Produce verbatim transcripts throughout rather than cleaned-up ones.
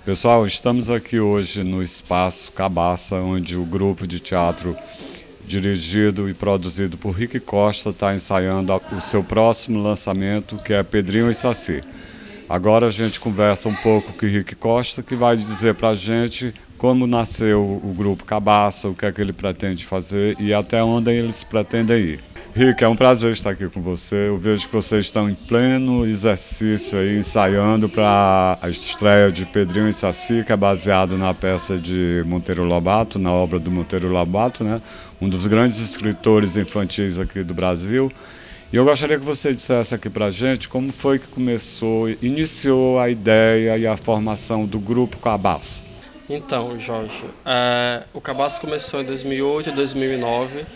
Pessoal, estamos aqui hoje no Espaço Cabaça, onde o grupo de teatro dirigido e produzido por Rick Costa está ensaiando o seu próximo lançamento, que é Pedrinho e Saci. Agora a gente conversa um pouco com o Rick Costa, que vai dizer para a gente como nasceu o grupo Cabaça, o que é que ele pretende fazer e até onde eles pretendem ir. Rick, é um prazer estar aqui com você. Eu vejo que vocês estão em pleno exercício aí, ensaiando para a estreia de Pedrinho e Saci, que é baseado na peça de Monteiro Lobato, na obra do Monteiro Lobato, né? Um dos grandes escritores infantis aqui do Brasil. E eu gostaria que você dissesse aqui para a gente como foi que começou, iniciou a ideia e a formação do grupo Cabaça. Então, Jorge, é, o Cabaça começou em dois mil e oito, dois mil e nove.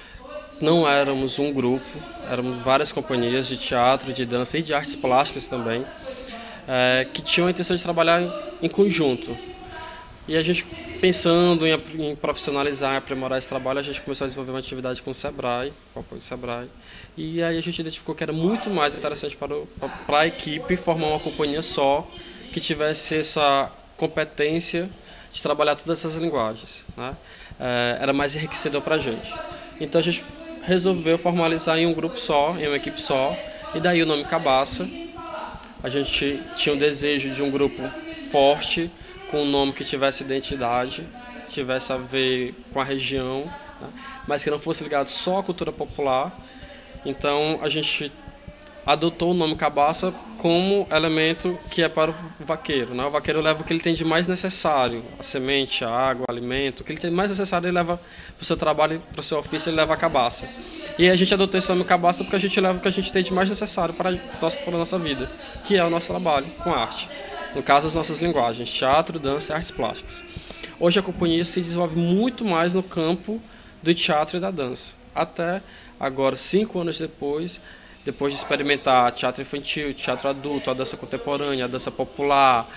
Não éramos um grupo, éramos várias companhias de teatro, de dança e de artes plásticas também, é, que tinham a intenção de trabalhar em, em conjunto. E a gente, pensando em, em profissionalizar e aprimorar esse trabalho, a gente começou a desenvolver uma atividade com o Sebrae, com o apoio do Sebrae. E aí a gente identificou que era muito mais interessante para, o, para a equipe formar uma companhia só, que tivesse essa competência de trabalhar todas essas linguagens, né? É, era mais enriquecedor para a gente. Então a gente resolveu formalizar em um grupo só, em uma equipe só, e daí o nome Cabaça. A gente tinha o desejo de um grupo forte, com um nome que tivesse identidade, tivesse a ver com a região, né? Mas que não fosse ligado só à cultura popular. Então a gente adotou o nome Cabaça como elemento que é para o vaqueiro, né? O vaqueiro leva o que ele tem de mais necessário, a semente, a água, o alimento, o que ele tem de mais necessário ele leva para o seu trabalho, para o seu ofício, ele leva a cabaça. E a gente adotou esse nome Cabaça porque a gente leva o que a gente tem de mais necessário para a nossa, para a nossa vida, que é o nosso trabalho com arte. No caso, as nossas linguagens, teatro, dança e artes plásticas. Hoje a companhia se desenvolve muito mais no campo do teatro e da dança. Até agora, cinco anos depois, depois de experimentar teatro infantil, teatro adulto, a dança contemporânea, a dança popular,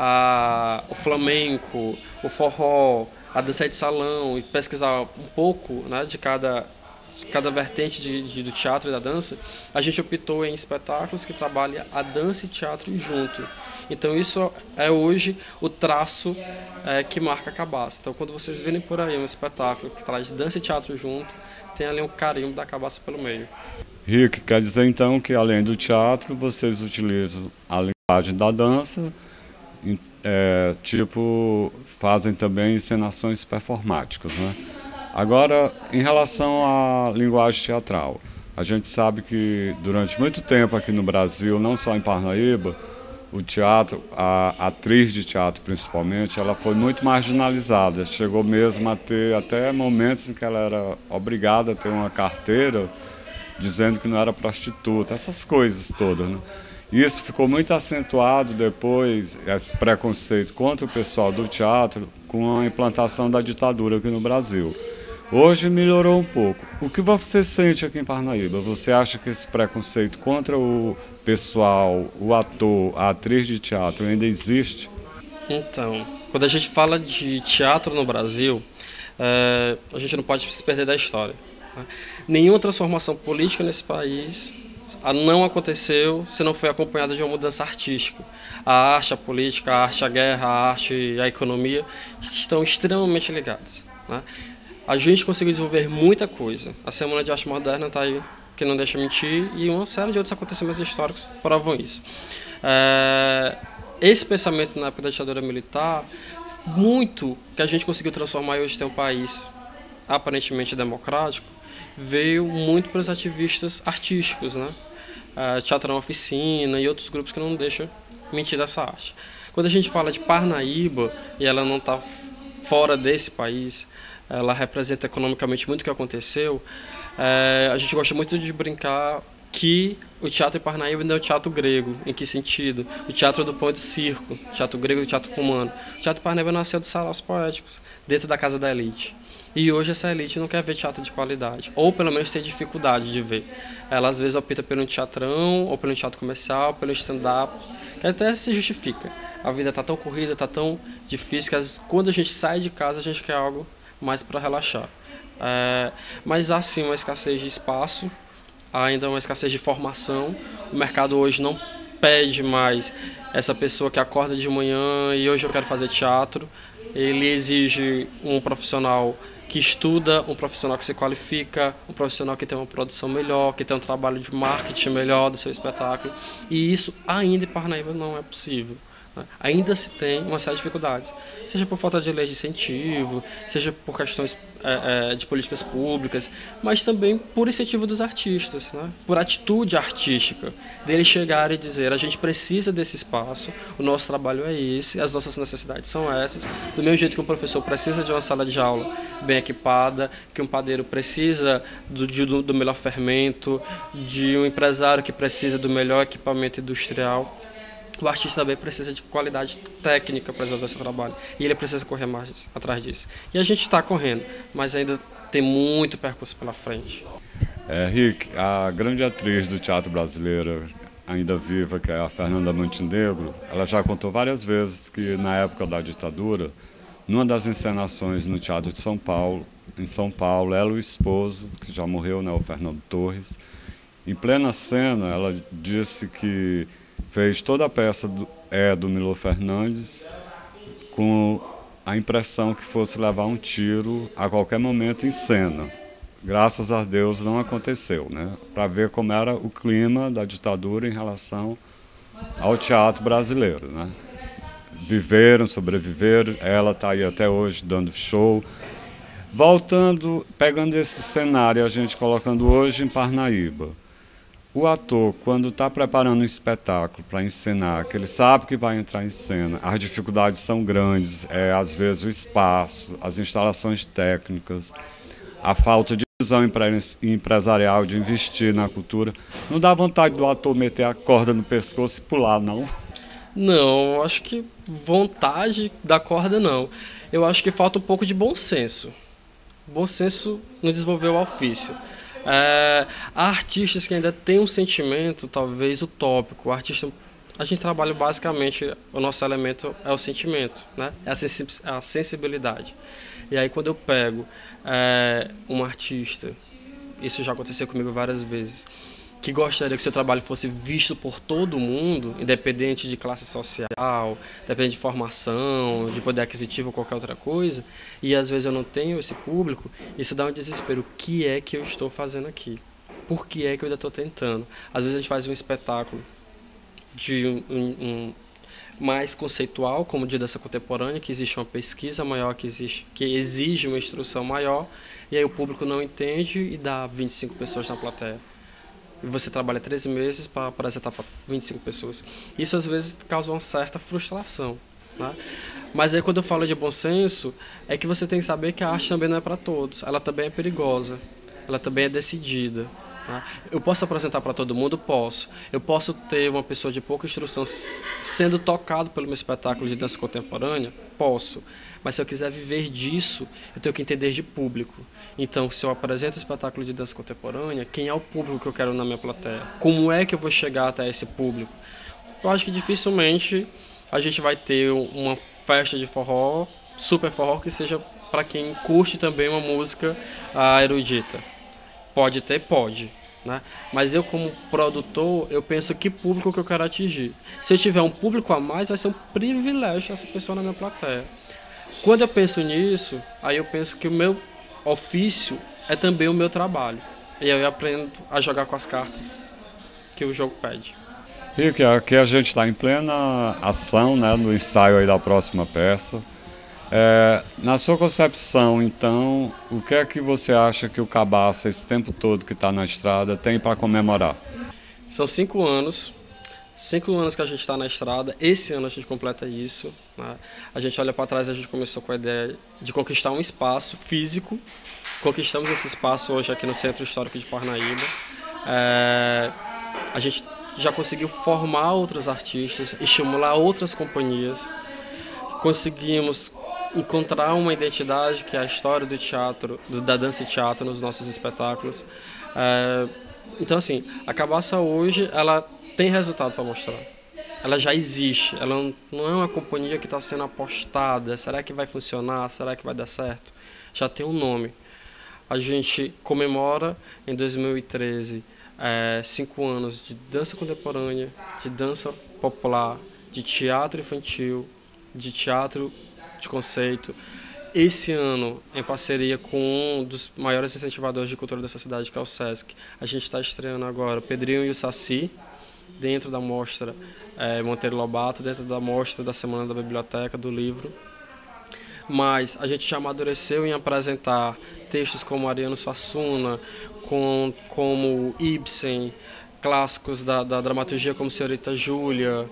a, o flamenco, o forró, a dança de salão, e pesquisar um pouco, né, de cada, de cada vertente de, de, do teatro e da dança, a gente optou em espetáculos que trabalham a dança e teatro junto. Então isso é hoje o traço é, que marca a Cabaça. Então quando vocês virem por aí um espetáculo que traz dança e teatro junto, tem ali um carimbo da Cabaça pelo meio. Rick, quer dizer então que além do teatro, vocês utilizam a linguagem da dança, é, tipo, fazem também encenações performáticas, né? Agora, em relação à linguagem teatral, a gente sabe que durante muito tempo aqui no Brasil, não só em Parnaíba, o teatro, a atriz de teatro principalmente, ela foi muito marginalizada. Chegou mesmo a ter até momentos em que ela era obrigada a ter uma carteira dizendo que não era prostituta, essas coisas todas, né? Isso ficou muito acentuado depois, esse preconceito contra o pessoal do teatro, com a implantação da ditadura aqui no Brasil. Hoje melhorou um pouco. O que você sente aqui em Parnaíba? Você acha que esse preconceito contra o pessoal, o ator, a atriz de teatro ainda existe? Então, quando a gente fala de teatro no Brasil, é, a gente não pode se perder da história. Nenhuma transformação política nesse país não aconteceu se não foi acompanhada de uma mudança artística. A arte, a política, a arte, a guerra, a arte e a economia estão extremamente ligadas, né? A gente conseguiu desenvolver muita coisa. A Semana de Arte Moderna está aí, que não deixa mentir, e uma série de outros acontecimentos históricos provam isso. É, esse pensamento na época da ditadura militar, muito que a gente conseguiu transformar e hoje tem um país aparentemente democrático, veio muito para os ativistas artísticos, né? Uh, Teatrão Oficina e outros grupos que não deixam mentir dessa arte. Quando a gente fala de Parnaíba, e ela não está fora desse país, ela representa economicamente muito o que aconteceu, uh, a gente gosta muito de brincar que o teatro em Parnaíba ainda é o teatro grego. Em que sentido? O teatro do pão e do circo, o teatro grego e o teatro romano. O teatro em Parnaíba nasceu dos saraus poéticos, dentro da casa da elite. E hoje essa elite não quer ver teatro de qualidade, ou pelo menos tem dificuldade de ver. Ela às vezes opta pelo teatrão, ou pelo teatro comercial, pelo stand-up, que até se justifica. A vida está tão corrida, está tão difícil, que às vezes, quando a gente sai de casa a gente quer algo mais para relaxar. É, mas há sim uma escassez de espaço, há ainda uma escassez de formação. O mercado hoje não pede mais essa pessoa que acorda de manhã e hoje eu quero fazer teatro. Ele exige um profissional que estuda, um profissional que se qualifica, um profissional que tem uma produção melhor, que tem um trabalho de marketing melhor do seu espetáculo. E isso ainda em Parnaíba não é possível. Ainda se tem uma série de dificuldades, seja por falta de leis de incentivo, seja por questões é, é, de políticas públicas, mas também por incentivo dos artistas, né? Por atitude artística, deles chegarem e dizer: a gente precisa desse espaço, o nosso trabalho é esse, as nossas necessidades são essas, do mesmo jeito que um professor precisa de uma sala de aula bem equipada, que um padeiro precisa do, do, do melhor fermento, de um empresário que precisa do melhor equipamento industrial. O artista também precisa de qualidade técnica para resolver esse trabalho. E ele precisa correr mais atrás disso. E a gente está correndo, mas ainda tem muito percurso pela frente. É, Rick, a grande atriz do teatro brasileiro, ainda viva, que é a Fernanda Montenegro, ela já contou várias vezes que, na época da ditadura, numa das encenações no Teatro de São Paulo, em São Paulo, ela e o esposo, que já morreu, né, o Fernando Torres, em plena cena, ela disse que fez toda a peça do, é, do Milor Fernandes com a impressão que fosse levar um tiro a qualquer momento em cena. Graças a Deus não aconteceu, né? Para ver como era o clima da ditadura em relação ao teatro brasileiro, né? Viveram, sobreviveram, ela está aí até hoje dando show. Voltando, pegando esse cenário, a gente colocando hoje em Parnaíba. O ator, quando está preparando um espetáculo para encenar, que ele sabe que vai entrar em cena, as dificuldades são grandes, é, às vezes o espaço, as instalações técnicas, a falta de visão empresarial de investir na cultura, não dá vontade do ator meter a corda no pescoço e pular, não? Não, eu acho que vontade da corda não. Eu acho que falta um pouco de bom senso. Bom senso no desenvolver o ofício. É, há artistas que ainda têm um sentimento talvez utópico. O artista, a gente trabalha basicamente, o nosso elemento é o sentimento, né? É a sensibilidade. E aí quando eu pego é, um artista, isso já aconteceu comigo várias vezes, que gostaria que seu trabalho fosse visto por todo mundo, independente de classe social, independente de formação, de poder aquisitivo ou qualquer outra coisa, e às vezes eu não tenho esse público, isso dá um desespero. O que é que eu estou fazendo aqui? Por que é que eu ainda estou tentando? Às vezes a gente faz um espetáculo de um, um, um mais conceitual, como de dança contemporânea, que existe uma pesquisa maior, que, existe, que exige uma instrução maior, e aí o público não entende e dá vinte e cinco pessoas na plateia. E você trabalha três meses para apresentar para vinte e cinco pessoas. Isso às vezes causa uma certa frustração, né? Mas aí quando eu falo de bom senso, é que você tem que saber que a arte também não é para todos. Ela também é perigosa, ela também é decidida, né? Eu posso apresentar para todo mundo? Posso. Eu posso ter uma pessoa de pouca instrução sendo tocado pelo meu espetáculo de dança contemporânea? Posso. Mas se eu quiser viver disso, eu tenho que entender de público. Então, se eu apresento um espetáculo de dança contemporânea, quem é o público que eu quero na minha plateia? Como é que eu vou chegar até esse público? Eu acho que dificilmente a gente vai ter uma festa de forró, super forró, que seja para quem curte também uma música uh, erudita. Pode ter? Pode. Né? Mas eu, como produtor, eu penso que público que eu quero atingir. Se eu tiver um público a mais, vai ser um privilégio essa pessoa na minha plateia. Quando eu penso nisso, aí eu penso que o meu ofício é também o meu trabalho. E aí eu aprendo a jogar com as cartas que o jogo pede. Rick, aqui a gente está em plena ação, né, no ensaio aí da próxima peça. É, na sua concepção, então, o que é que você acha que o Cabaça, esse tempo todo que está na estrada, tem para comemorar? São cinco anos. Cinco anos que a gente está na estrada, esse ano a gente completa isso, né? A gente olha para trás, a gente começou com a ideia de conquistar um espaço físico, conquistamos esse espaço hoje aqui no Centro Histórico de Parnaíba. É, a gente já conseguiu formar outros artistas, estimular outras companhias, conseguimos encontrar uma identidade que é a história do teatro, da dança e teatro nos nossos espetáculos. É, então assim, a Cabaça hoje, ela tem resultado para mostrar. Ela já existe, ela não é uma companhia que está sendo apostada. Será que vai funcionar? Será que vai dar certo? Já tem um nome. A gente comemora em dois mil e treze é, cinco anos de dança contemporânea, de dança popular, de teatro infantil, de teatro de conceito. Esse ano, em parceria com um dos maiores incentivadores de cultura dessa cidade, que é o Sesc, a gente está estreando agora o Pedrinho e o Saci, dentro da mostra é, Monteiro Lobato, dentro da mostra da Semana da Biblioteca, do livro. Mas a gente já amadureceu em apresentar textos como Ariano Suassuna, com, como Ibsen, clássicos da, da dramaturgia como Senhorita Júlia,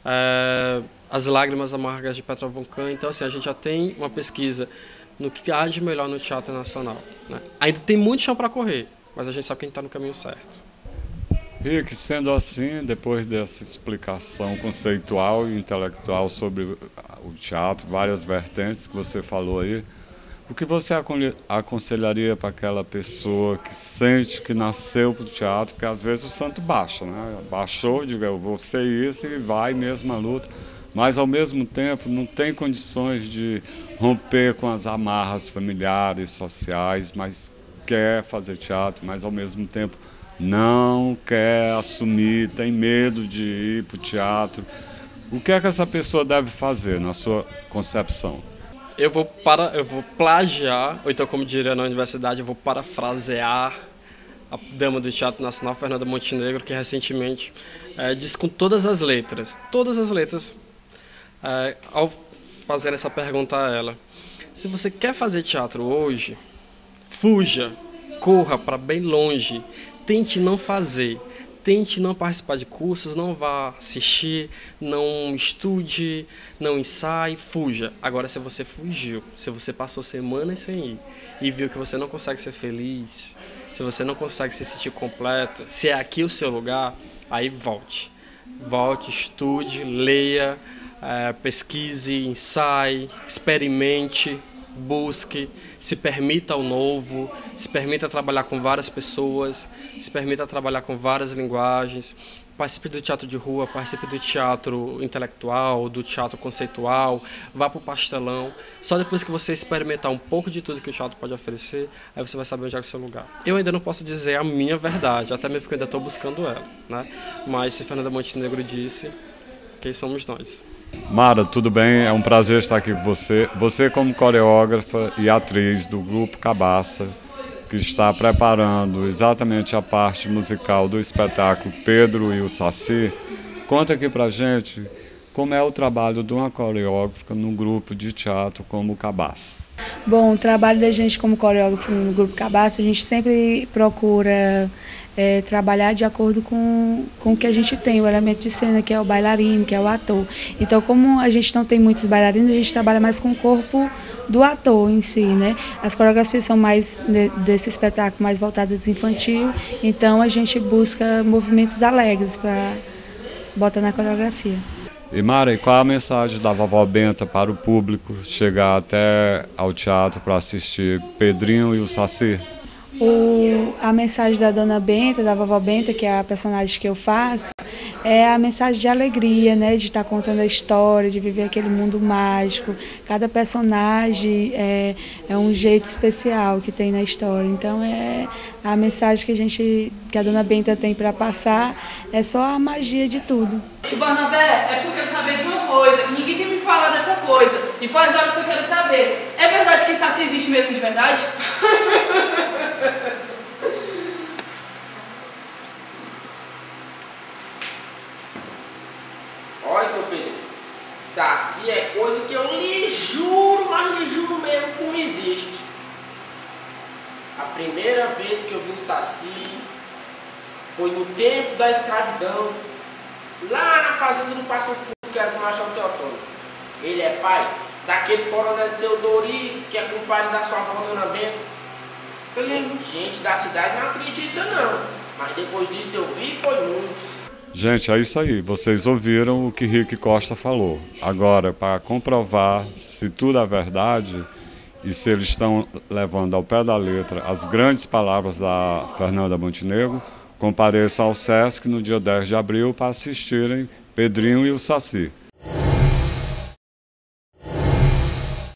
é, As Lágrimas Amargas de Petra von Kant. Então, assim, a gente já tem uma pesquisa no que há de melhor no teatro nacional, né? Ainda tem muito chão para correr, mas a gente sabe que a gente está no caminho certo. Rick, sendo assim, depois dessa explicação conceitual e intelectual sobre o teatro, várias vertentes que você falou aí, o que você aconselharia para aquela pessoa que sente que nasceu para o teatro, porque às vezes o santo baixa, né? Baixou, diga, eu vou ser isso e vai mesmo à luta, mas ao mesmo tempo não tem condições de romper com as amarras familiares, sociais, mas quer fazer teatro, mas ao mesmo tempo não quer assumir, tem medo de ir para o teatro. O que é que essa pessoa deve fazer, na sua concepção? Eu vou, para, eu vou plagiar, ou então, como diria na universidade, eu vou parafrasear a dama do Teatro Nacional, Fernanda Montenegro, que recentemente é, disse com todas as letras, todas as letras, é, ao fazer essa pergunta a ela: se você quer fazer teatro hoje, fuja, corra para bem longe. Tente não fazer, tente não participar de cursos, não vá assistir, não estude, não ensaie, fuja. Agora, se você fugiu, se você passou semanas sem ir e viu que você não consegue ser feliz, se você não consegue se sentir completo, se é aqui o seu lugar, aí volte. Volte, estude, leia, é, pesquise, ensaie, experimente, busque, se permita o novo, se permita trabalhar com várias pessoas, se permita trabalhar com várias linguagens, participe do teatro de rua, participe do teatro intelectual, do teatro conceitual, vá para o pastelão. Só depois que você experimentar um pouco de tudo que o teatro pode oferecer, aí você vai saber onde é o seu lugar. Eu ainda não posso dizer a minha verdade, até mesmo porque eu ainda estou buscando ela, né? Mas se Fernanda Montenegro disse, quem somos nós? Mara, tudo bem? É um prazer estar aqui com você. Você como coreógrafa e atriz do Grupo Cabaça, que está preparando exatamente a parte musical do espetáculo Pedro e o Saci, conta aqui pra gente como é o trabalho de uma coreógrafa num grupo de teatro como o Cabaça. Bom, o trabalho da gente como coreógrafo no Grupo Cabaça, a gente sempre procura é, trabalhar de acordo com, com o que a gente tem, o elemento de cena, que é o bailarino, que é o ator. Então, como a gente não tem muitos bailarinos, a gente trabalha mais com o corpo do ator em si, né? As coreografias são mais de, desse espetáculo mais voltadas infantil, então a gente busca movimentos alegres para botar na coreografia. E Mara, qual a mensagem da Vovó Benta para o público chegar até ao teatro para assistir Pedrinho e o Saci? O, a mensagem da Dona Benta, da Vovó Benta, que é a personagem que eu faço, é a mensagem de alegria, né? De estar contando a história, de viver aquele mundo mágico. Cada personagem é, é um jeito especial que tem na história. Então é a mensagem que a gente, que a Dona Benta tem para passar, é só a magia de tudo. Tio Barnabé, é porque eu quero saber de uma coisa, ninguém tem me falado dessa coisa, e faz horas que eu quero saber. É verdade que Saci existe mesmo de verdade? Olha, seu Pedro, Saci é coisa que eu lhe juro, mas lhe juro mesmo que não existe. A primeira vez que eu vi o Saci foi no tempo da escravidão, lá na fazenda do Passo Fundo, que era do Major Teotônio. Ele é pai daquele coronel Teodori, que é compadre da sua avó, Dona Benta. Gente da cidade não acredita não, mas depois disso eu vi foi muitos. Gente, é isso aí. Vocês ouviram o que Rick Costa falou. Agora, para comprovar se tudo é verdade e se eles estão levando ao pé da letra as grandes palavras da Fernanda Montenegro, compareçam ao Sesc no dia dez de abril para assistirem Pedrinho e o Saci.